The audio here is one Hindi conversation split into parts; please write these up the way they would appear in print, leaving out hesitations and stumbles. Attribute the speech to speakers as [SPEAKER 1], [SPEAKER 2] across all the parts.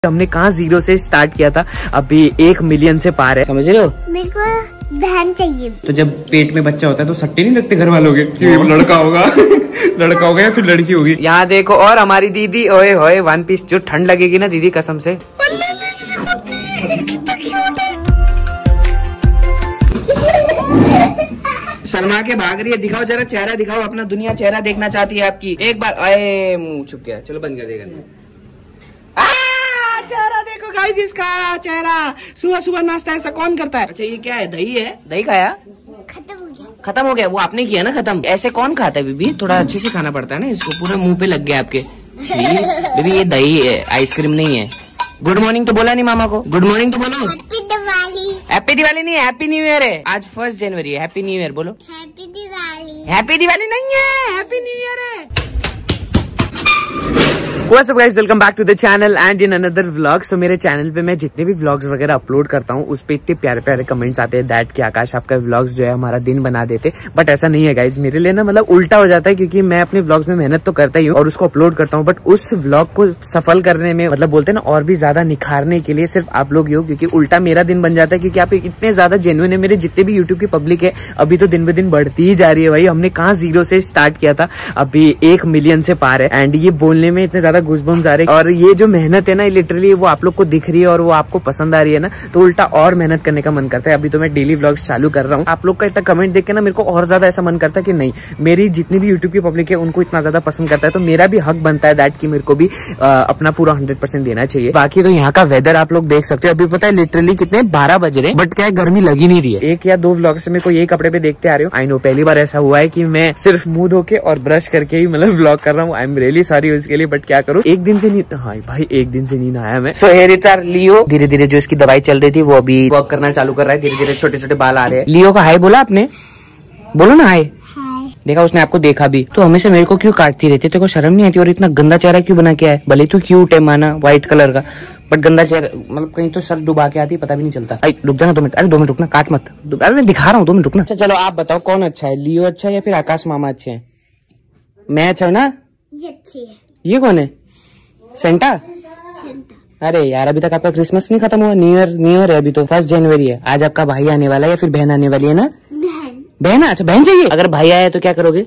[SPEAKER 1] हमने कहाँ 0 से स्टार्ट किया था, अभी 1 मिलियन से पार है। समझ रहे हो?
[SPEAKER 2] मेरे को बहन चाहिए।
[SPEAKER 1] तो जब पेट में बच्चा होता है तो सट्टे नहीं लगते घर वालों के कि लड़का होगा लड़का होगा या फिर लड़की होगी। यहाँ देखो, और हमारी दीदी ओए होए 1 पीस, जो ठंड लगेगी ना दीदी कसम से। शर्मा के भाग रही है, दिखाओ जरा चेहरा दिखाओ अपना, दुनिया चेहरा देखना चाहती है आपकी। एक बार आए, मुंह छुप गया, चलो बंद कर देगा। चेहरा देखो गाइस, इसका चेहरा। सुबह सुबह नाश्ता ऐसा कौन करता है? अच्छा ये क्या है, दही है? दही खाया?
[SPEAKER 2] खत्म हो गया।
[SPEAKER 1] खत्म हो गया? वो आपने किया ना खत्म। ऐसे कौन खाता है बीबी? थोड़ा अच्छे से खाना पड़ता है ना, इसको पूरा मुंह पे लग गया आपके। बीबी ये दही है, आइसक्रीम नहीं है। गुड मॉर्निंग तो बोला नहीं मामा को, गुड मॉर्निंग तो बोलो।
[SPEAKER 2] हैप्पी दिवाली।
[SPEAKER 1] हैप्पी दिवाली नहीं, हैप्पी न्यू ईयर है। आज 1 जनवरी है, हैप्पी न्यू ईयर बोलो।
[SPEAKER 2] हैप्पी दिवाली।
[SPEAKER 1] हैप्पी दिवाली नहीं है, हैप्पी न्यू ईयर है। What's up guys, welcome back to the channel and in another vlog। So मेरे चैनल पे मैं जितने भी व्लॉग्स वगैरह अपलोड करता हूँ उस पे इतने प्यारे प्यारे कमेंट्स आते हैं दैट कि आकाश आपका व्लॉग्स जो है हमारा दिन बना देते, बट ऐसा नहीं है गाइज। मेरे लिए ना मतलब उल्टा हो जाता है, क्योंकि मैं अपने व्लॉग्स में मेहनत तो करता ही हूँ और उसको अपलोड करता हूँ, बट उस व्लॉग को सफल करने में मतलब बोलते हैं ना और भी ज्यादा निखारने के लिए सिर्फ आप लोग ही हो, क्योंकि उल्टा मेरा दिन बन जाता है। क्योंकि आप इतने ज्यादा जेन्युइन है, मेरे जितने भी यूट्यूब की पब्लिक है अभी तो दिन ब दिन बढ़ती ही जा रही है भाई। हमने कहाँ 0 से स्टार्ट किया था, अभी 1 मिलियन से पार है। एंड ये बोलने में इतने ज्यादा गूज़बम्स आ रहे हैं, और ये जो मेहनत है ना लिटरली वो आप लोग को दिख रही है और वो आपको पसंद आ रही है ना, तो उल्टा और मेहनत करने का मन करता है। अभी तो मैं डेली व्लॉग्स चालू कर रहा हूँ। आप लोग का इतना कमेंट देख के ना मेरे को और ज्यादा ऐसा मन करता है कि नहीं, मेरी जितनी भी यूट्यूब की पब्लिक है उनको इतना ज्यादा पसंद करता है तो मेरा भी हक बनता है दैट कि मेरे को भी अपना पूरा 100% देना चाहिए। बाकी तो यहाँ का वेदर आप लोग देख सकते हो, अभी पता है लिटरली कितने 12 बज रहे, बट क्या गर्मी लगी नहीं रही है। 1 या 2 व्लॉग से मेरे को यही कपड़े पे देखते आ रहे हो। आई नो पहली बार ऐसा हुआ है कि मैं सिर्फ मुंह धो के और ब्रश करके ही मतलब व्लॉग कर रहा हूँ। आई एम रियली सॉरी उसके लिए, बट क्या करूँ, एक दिन से नहीं, हाँ भाई एक दिन से नहीं नहाया मैं। So here it's our Leo. धीरे धीरे जो इसकी दवाई चल रही थी वो अभी वर्क करना चालू कर रहा है, धीरे धीरे छोटे छोटे बाल आ रहे हैं। लियो का हाय बोला आपने? बोलो ना हाय। देखा उसने आपको देखा भी। तो हमेशा मेरे को क्यों काटती रहती है, तेरे को शर्म नहीं आती? और इतना गंदा चेहरा क्यों बना के है? भले तू क्यूट है माना व्हाइट कलर का, बट गंदा चेहरा मतलब कहीं तो सर डुबा के आती है पता भी नहीं चलता। रुक जाना 2 मिनट, अरे 2 मिनट रुकना, काट मत। अरे मैं दिखा रहा हूँ, 2 मिनट रुकना। अच्छा चलो आप बताओ कौन अच्छा है, लियो अच्छा है या फिर आकाश मामा अच्छे हैं? मैं अच्छा हूँ ना?
[SPEAKER 2] ये अच्छी है।
[SPEAKER 1] ये कौन है? सेंटा? अरे यार अभी तक आपका क्रिसमस नहीं खत्म हुआ। न्यू ईयर है, अभी तो 1 जनवरी है। आज आपका भाई आने वाला है या फिर बहन आने वाली है ना? बहन। अच्छा बहन चाहिए। अगर भाई आया तो क्या करोगे?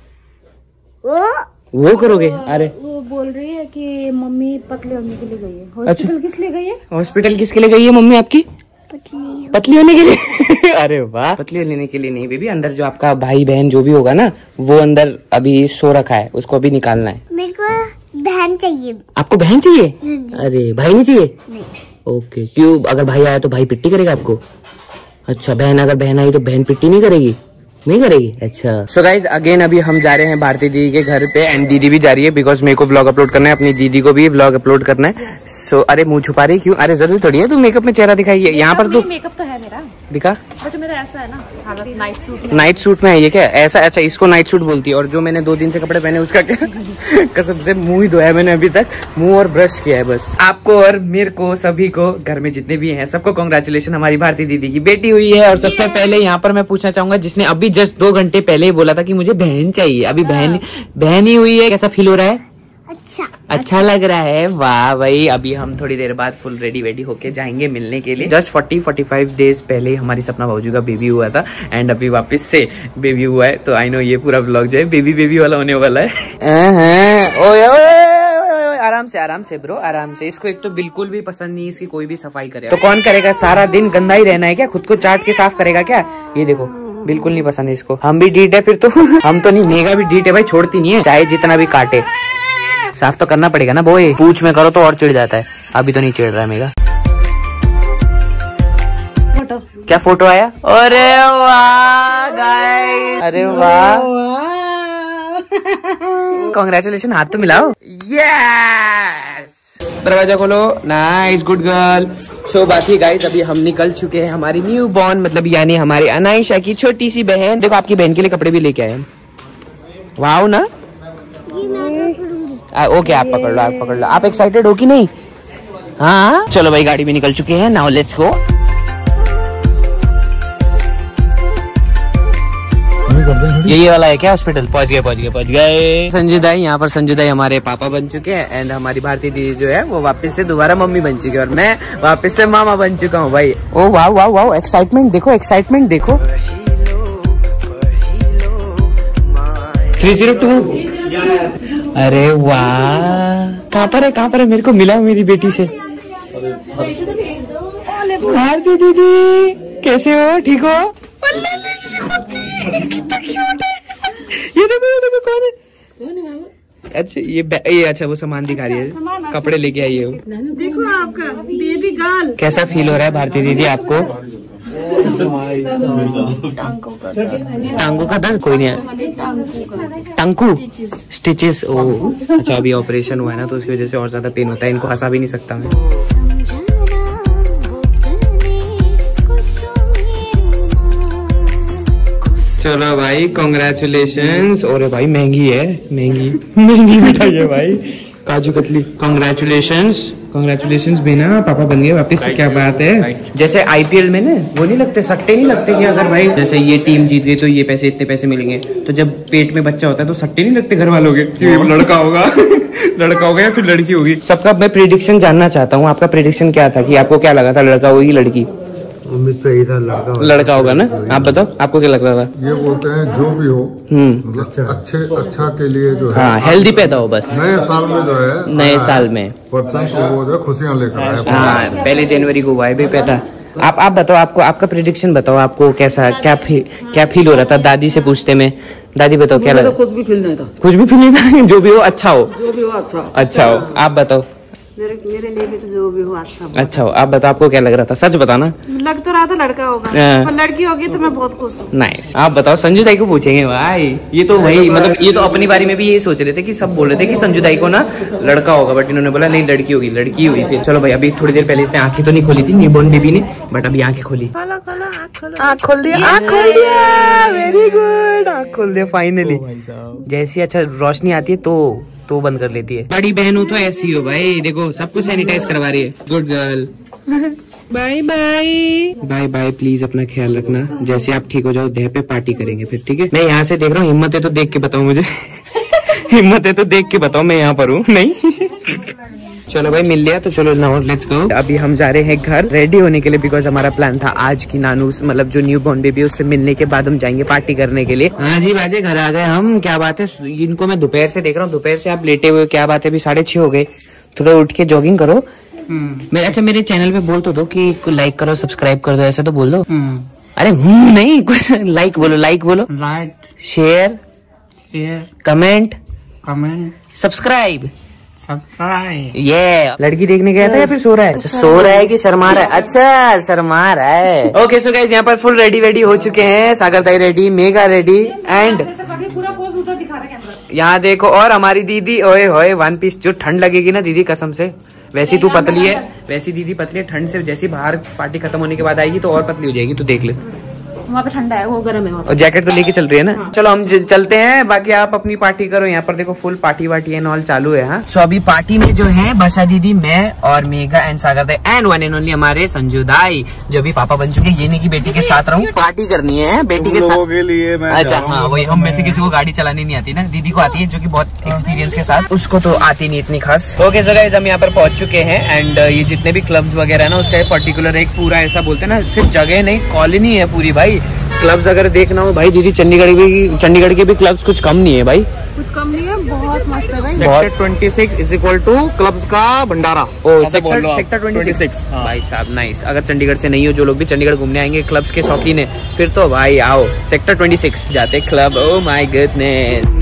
[SPEAKER 1] वो करोगे? अरे
[SPEAKER 3] वो बोल रही है कि मम्मी पतली होने के लिए गई है। हॉस्पिटल किस लिए गई है?
[SPEAKER 1] हॉस्पिटल किसके लिए गई है मम्मी आपकी? पतली होने के लिए अरे वाह, पतली होने के लिए नहीं बेबी, अंदर जो आपका भाई बहन जो भी होगा ना वो अंदर अभी सो रखा है, उसको अभी निकालना है।
[SPEAKER 2] मेरे को बहन चाहिए।
[SPEAKER 1] आपको बहन चाहिए? अरे भाई नहीं चाहिए?
[SPEAKER 2] नहीं।
[SPEAKER 1] ओके, क्यों? अगर भाई आया तो भाई पिट्टी करेगा आपको? अच्छा बहन, अगर बहन आई तो बहन पिट्टी नहीं करेगी? नहीं करेगी? अच्छा। सो गाइज अगेन अभी हम जा रहे हैं भारती दीदी के घर पे, एंड दीदी भी जा रही है बिकॉज मेरे को व्लॉग अपलोड करना है, अपनी दीदी को भी व्लॉग अपलोड करना है। सो अरे मुंह छुपा रही क्यों? अरे जरूरी थोड़ी है तू मेकअप में चेहरा दिखाई है यहाँ पर। तो मेकअप तो है मेरा, दिखा
[SPEAKER 3] बट मेरा ऐसा है ना, नाइट सूट में।
[SPEAKER 1] नाइट सूट में है ये क्या ऐसा? अच्छा इसको नाइट सूट बोलती है। और जो मैंने 2 दिन से कपड़े पहने उसका क्या कसम से मुंह ही धोया है मैंने अभी तक, मुंह और ब्रश किया है बस। आपको और मेरे को सभी को घर में जितने भी हैं सबको कांग्रेचुलेशन, हमारी भारती दीदी की बेटी हुई है। और सबसे पहले यहाँ पर मैं पूछना चाहूंगा जिसने अभी जस्ट 2 घंटे पहले ही बोला था कि मुझे बहन चाहिए, अभी बहन ही हुई है, कैसा फील हो रहा है? अच्छा लग रहा है। वाह भाई, अभी हम थोड़ी देर बाद फुल रेडी वेडी होके जाएंगे मिलने के लिए। जस्ट 40-45 डेज पहले हमारी सपना भाऊजी का बेबी हुआ था एंड अभी वापस से बेबी हुआ है। तो आई नो ये पूरा व्लॉग जो है बेबी वाला होने वाला है। ओए आराम से ब्रो, आराम से। इसको एक तो बिल्कुल भी पसंद नहीं इसकी कोई भी सफाई करे, तो कौन करेगा? सारा दिन गंदा ही रहना है क्या? खुद को चाट के साफ करेगा क्या? ये देखो बिल्कुल नहीं पसंद है इसको। हम भी डीट है फिर तो हम तो नहीं, मेगा भी डीट है भाई, छोड़ती नहीं है चाहे जितना भी काटे, साफ तो करना पड़ेगा ना बोए। पूछ में करो तो और चिढ़ जाता है, अभी तो नहीं चिढ़ रहा है मेगा। फोटो क्या फोटो आया? अरे वाह गाइस, अरे वाह, कांग्रेचुलेशन, हाथ तो मिलाओ। यस, दरवाजा खोलो। Nice, good girl. सो बाकी गाइस अभी हम निकल चुके हैं हमारी न्यू बॉर्न मतलब यानी हमारी अनाइशा की छोटी सी बहन। देखो आपकी बहन के लिए कपड़े भी लेके आए। वाह ना? ओके आप पकड़ लो, आप पकड़ लो। आप एक्साइटेड हो कि नहीं? हाँ चलो भाई, गाड़ी में निकल चुके हैं, नाउ लेट्स गो। यही वाला है क्या हॉस्पिटल? पहुंच गए। संजू दाई, यहाँ पर संजू दाई हमारे पापा बन चुके हैं एंड हमारी भारतीय दीदी जो है वो वापस से दोबारा मम्मी बन चुकी है और मैं वापस से मामा बन चुका हूँ भाई। ओ वाह वाह वाह, एक्साइटमेंट देखो, एक्साइटमेंट देखो। 302। अरे वाह, कहाँ पर है? मेरे को मिला मेरी बेटी से। भारती दीदी कैसे हो? ठीक हो? ये देखो कौन है? अच्छा ये अच्छा वो सामान दिखा रही है, कपड़े लेके आई है।
[SPEAKER 3] देखो आपका बेबी गर्ल।
[SPEAKER 1] कैसा फील हो रहा है भारती दीदी आपको? टांगों का दर्द? कोई नहीं है। टांगू स्टिचेस। ओ अच्छा, अभी ऑपरेशन हुआ है ना तो उसकी वजह से और ज्यादा पेन होता है। इनको हंसा भी नहीं सकता मैं। चलो भाई, कॉन्ग्रेचुलेशंस। और भाई महंगी है, महंगी मिठाई है भाई, काजू कतली। कॉन्ग्रेचुलेशंस बेना, पापा बन गए वापस। क्या बात है। जैसे आईपीएल में ना वो नहीं लगते, सट्टे नहीं लगते कि अगर भाई जैसे ये टीम जीत गई तो ये पैसे, इतने पैसे मिलेंगे। तो जब पेट में बच्चा होता है तो सट्टे नहीं लगते घर वालों के कि लड़का होगा लड़का होगा या फिर लड़की होगी। सबका मैं प्रेडिक्शन जानना चाहता हूँ। आपका प्रेडिक्शन क्या था कि आपको क्या लगा था, लड़का होगी लड़की?
[SPEAKER 4] उम्मीद तो यही था
[SPEAKER 1] लड़का होगा ना। आप बताओ आपको क्या लग रहा था?
[SPEAKER 4] ये बोलते हैं जो भी हो अच्छा के लिए जो है,
[SPEAKER 1] हाँ हेल्दी पैदा हो बस।
[SPEAKER 4] नए साल में जो है,
[SPEAKER 1] नए साल में
[SPEAKER 4] पर्सन को वो जो खुशियाँ लेकर आए।
[SPEAKER 1] हाँ 1 जनवरी को हुआ है भी पैदा। आप बताओ, आपको आपका प्रेडिक्शन बताओ, आपको कैसा क्या फील हो रहा था? दादी से पूछते में, दादी बताओ क्या लगा?
[SPEAKER 3] कुछ भी फील नहीं था।
[SPEAKER 1] कुछ भी फील नहीं था। जो भी हो अच्छा हो, अच्छा हो। आप बताओ।
[SPEAKER 3] मेरे लिए भी तो जो भी हो
[SPEAKER 1] अच्छा हो। आप बताओ आपको क्या लग रहा था? सच बताना।
[SPEAKER 3] लग तो रहा था लड़का होगा, पर लड़की होगी तो मैं बहुत खुश हूँ।
[SPEAKER 1] नाइस। आप बताओ। संजू दाई को पूछेंगे भाई। ये तो वही मतलब ये तो अपनी बारे में भी यही सोच रहे थे कि सब बोल रहे थे कि संजू दाई को ना लड़का होगा, बट इन्होंने बोला नहीं लड़की होगी, लड़की हुई। फिर चलो भाई, अभी थोड़ी देर पहले इसने आंखें तो नहीं खोली थी न्यूबॉर्न बेबी ने, बट अभी आंखें खोली। आँख खोल दिया। वेरी गुड, आँख खोल दिया फाइनली। जैसी अच्छा रोशनी आती है तो बंद कर लेती है। बड़ी बहन हो तो ऐसी हो भाई। देखो सब कुछ सैनिटाइज करवा रही है। Good girl. Bye bye. Please अपना ख्याल रखना। जैसे आप ठीक हो जाओ देह पे पार्टी करेंगे फिर, ठीक है? मैं यहाँ से देख रहा हूँ, हिम्मत है तो देख के बताओ मुझे। हिम्मत है तो देख के बताओ, मैं यहाँ पर हूँ नहीं। चलो भाई मिल लिया तो चलो नाउ लेट्स गो। अभी हम जा रहे हैं घर रेडी होने के लिए, बिकॉज हमारा प्लान था आज की नानू मतलब जो न्यू बॉर्न बेबी उससे मिलने के बाद हम जाएंगे पार्टी करने के लिए। हाँ जी बाजे, घर आ गए हम। क्या बात है, इनको मैं दोपहर से देख रहा हूँ, दोपहर से आप लेटे हुए। क्या बात है, अभी 6:30 हो गए। थोड़ा उठ के जॉगिंग करो। अच्छा मेरे चैनल पे बोल तो दो कि लाइक करो, सब्सक्राइब कर दो, ऐसा तो बोल दो। अरे नहीं कुछ लाइक बोलो, लाइक शेयर कमेंट सब्सक्राइब। ये लड़की देखने गया था या फिर सो रहा है? सो रहा है कि शर्मा रहा है? अच्छा शर्मा रहा है। ओके सो गाइस, यहाँ पर फुल रेडी हो चुके हैं। सागर दाई रेडी, मेगा रेडी एंड यहाँ देखो। और हमारी दीदी ओए होए 1 पीस। जो ठंड लगेगी ना दीदी कसम से, वैसी तू पतली है, वैसी दीदी पतली है। ठंड से जैसी बाहर पार्टी खत्म होने के बाद आएगी तो और पतली हो जाएगी, तो देख ले।
[SPEAKER 3] वहाँ पे ठंडा है, वो गर्म है।
[SPEAKER 1] और जैकेट तो लेके चल रही है ना। हाँ। चलो हम चलते हैं, बाकी आप अपनी पार्टी करो। यहाँ पर देखो फुल पार्टी एंड ऑल चालू है। हाँ सो अभी पार्टी में जो है बशा दीदी, मैं और मेघा एंड सागर दाई एंड वन एंड ओनली हमारे संजू दाई जो भी पापा बन चुके। ये नहीं की बेटी के साथ रहूं, पार्टी करनी है बेटी के साथ के लिए। अच्छा हाँ वही, हम में से किसी को गाड़ी चलानी नहीं आती ना, दीदी को आती है जो की बहुत एक्सपीरियंस के साथ, उसको तो आती नहीं इतनी खास। ओके सो गाइस, हम यहाँ पर पहुंच चुके हैं एंड ये जितने भी क्लब्स वगैरह है ना उसका पर्टिकुलर एक पूरा ऐसा बोलते हैं ना, सिर्फ जगह नहीं कॉलोनी है पूरी भाई। क्लब्स अगर देखना हो भाई दीदी, चंडीगढ़ के भी क्लब्स कुछ कम नहीं है भाई,
[SPEAKER 3] कुछ कम नहीं है, बहुत मस्त है भाई।
[SPEAKER 1] Sector 26 is equal to clubs का भंडारा। सेक्टर 26 भाई साहब नाइस। अगर चंडीगढ़ से नहीं हो, जो लोग भी चंडीगढ़ घूमने आएंगे क्लब्स के शौकीन है, फिर तो भाई आओ सेक्टर 26 जाते club. Oh my goodness.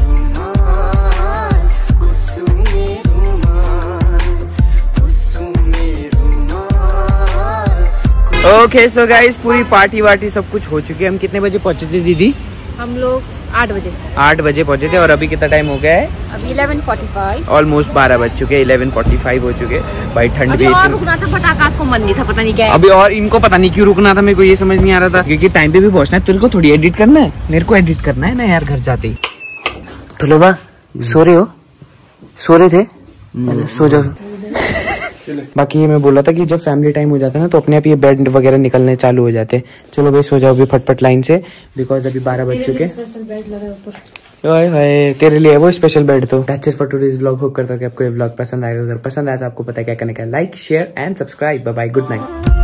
[SPEAKER 1] Okay so guys, पूरी पार्टी वार्टी सब कुछ हो चुकी है। हम कितने बजे पहुंचे थे दीदी?
[SPEAKER 3] हम लोग 8 बजे
[SPEAKER 1] पहुंचे थे। और अभी कितना टाइम हो गया है?
[SPEAKER 3] अभी 11:45,
[SPEAKER 1] ऑलमोस्ट 12 बज चुके हैं। 11:45 हो चुके भाई। ठंड भी
[SPEAKER 3] और रुकना था बट आकाश को मन नहीं था, पता नहीं क्या है।
[SPEAKER 1] अभी और इनको पता नहीं क्यों रुकना था, मेरे को ये समझ नहीं आ रहा था क्योंकि टाइम पे भी पहुंचना है। तेरे को थोड़ी एडिट करना है, मेरे को एडिट करना है ना यार घर जाते ही। तो लोबा सो रहे हो? सो रहे थे? सो जाओ। बाकी ये मैं बोला था कि जब फैमिली टाइम हो जाता है ना तो अपने आप ये बेड वगैरह निकलने चालू हो जाते हैं। चलो भाई सो जाओ अभी फटफट लाइन से, बिकॉज अभी 12 बज चुके।
[SPEAKER 3] स्पेशल बेड लगा ऊपर।
[SPEAKER 1] ओए हाय तेरे लिए वो स्पेशल बेड। तो that's it for today's vlog. Hope करता हूं कि आपको ये व्लॉग पसंद आएगा। अगर पसंद आया तो आपको पता है क्या करने का, like share and subscribe. Bye bye, good night.